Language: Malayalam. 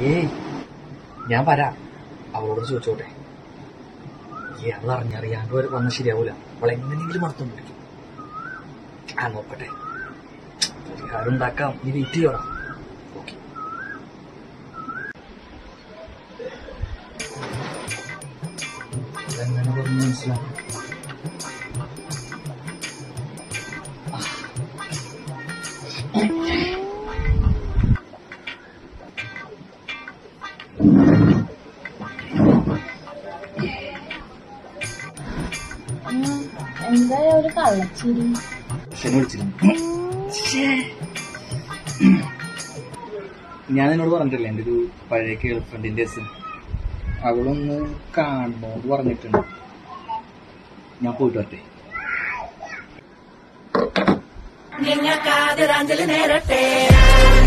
ഏയ് ഞാൻ വരാം, അവളോട് ചോദിച്ചോട്ടെ. അവൾ അറിഞ്ഞറിയാണ്ട് വന്ന ശരിയാവൂല, അവൾ എങ്ങനെയെങ്കിലും മറത്തും പിടിക്കും. നോക്കട്ടെ, പരിഹാരം ഉണ്ടാക്കാം. നീ വെയിറ്റ് ചെയ്യണം. ഓക്കെ. അതെങ്ങനെ പറഞ്ഞു മനസ്സിലാവും? എന്താ ഒരു കള്ളച്ചിരി? ഞാൻ എന്നോട് പറഞ്ഞിട്ടില്ല, എൻ്റെ ഒരു പഴയ ഗേൾഫ്രണ്ടിന്റെ അച്ഛൻ അവളൊന്ന് കാണണോന്ന് പറഞ്ഞിട്ടുണ്ട്. ഞാൻ പോയിട്ട് വരട്ടെ. നിങ്ങൾക്കാതിരാഞ്ജലി നേരട്ടെ.